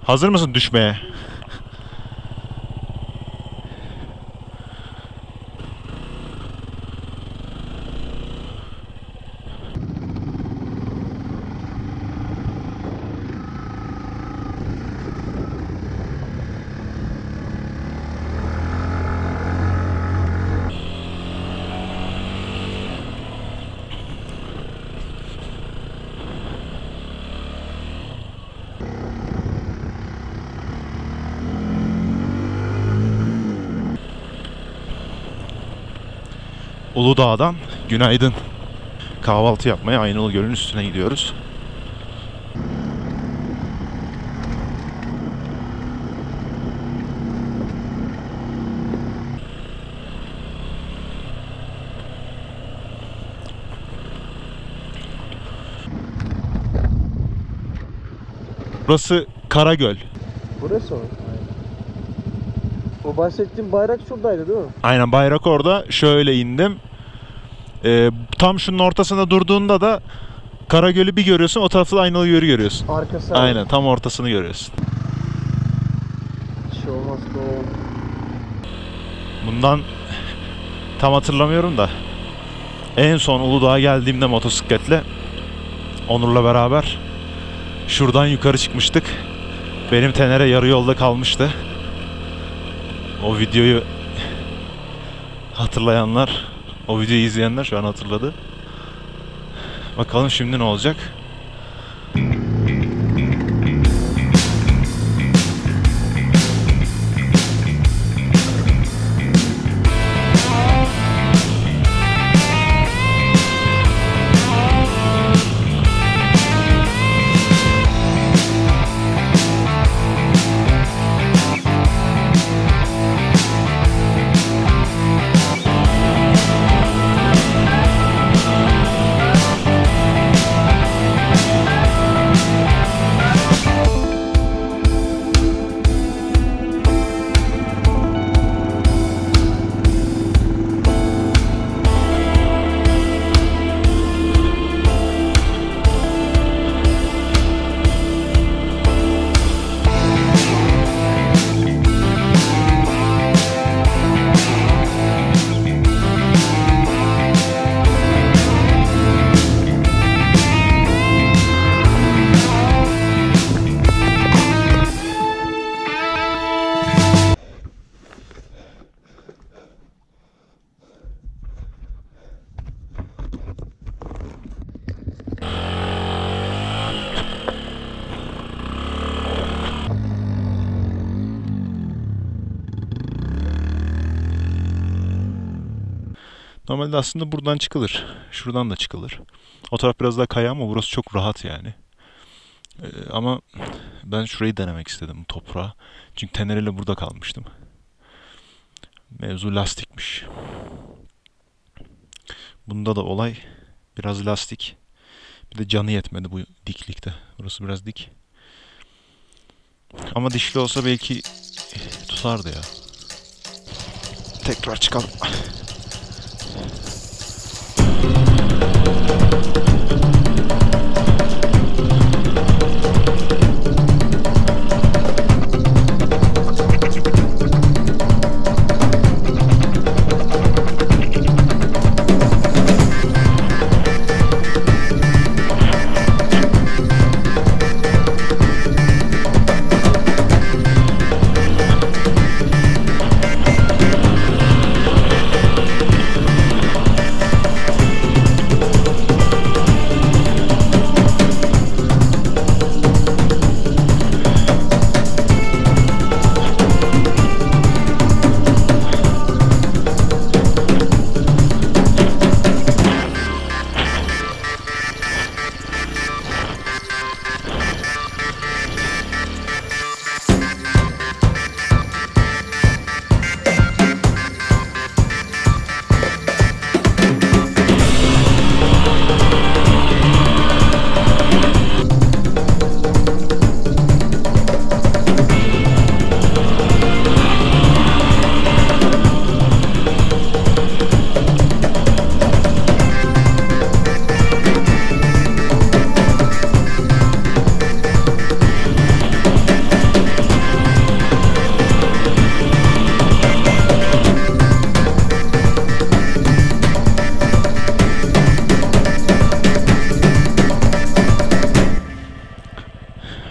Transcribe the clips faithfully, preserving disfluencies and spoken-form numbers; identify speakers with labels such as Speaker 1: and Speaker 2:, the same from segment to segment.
Speaker 1: Hazır mısın düşmeye? Uludağ'dan günaydın. Kahvaltı yapmaya Aynalı Göl'ün üstüne gidiyoruz. Burası Karagöl.
Speaker 2: Burası o. O bahsettiğim bayrak şuradaydı değil mi?
Speaker 1: Aynen, bayrak orada. Şöyle indim. Ee, tam şunun ortasında durduğunda da Karagöl'ü bir görüyorsun, o tarafta da Aynalı Göl'ü görüyorsun.
Speaker 2: Arkası.
Speaker 1: Aynen, tam ortasını görüyorsun.
Speaker 2: Hiç olmaz da o.
Speaker 1: Bundan tam hatırlamıyorum da en son Uludağ'a geldiğimde motosikletle Onur'la beraber şuradan yukarı çıkmıştık. Benim Tenere yarı yolda kalmıştı. O videoyu hatırlayanlar, o videoyu izleyenler şu an hatırladı. Bakalım şimdi ne olacak? Normalde aslında buradan çıkılır. Şuradan da çıkılır. O taraf biraz daha kaya ama burası çok rahat yani. Ee, ama ben şurayı denemek istedim, toprağı. Çünkü Tenere'yle burada kalmıştım. Mevzu lastikmiş. Bunda da olay biraz lastik. Bir de canı yetmedi bu diklikte. Burası biraz dik. Ama dişli olsa belki tutardı ya. Tekrar çıkalım.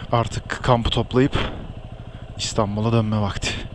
Speaker 1: Artık kampı toplayıp İstanbul'a dönme vakti.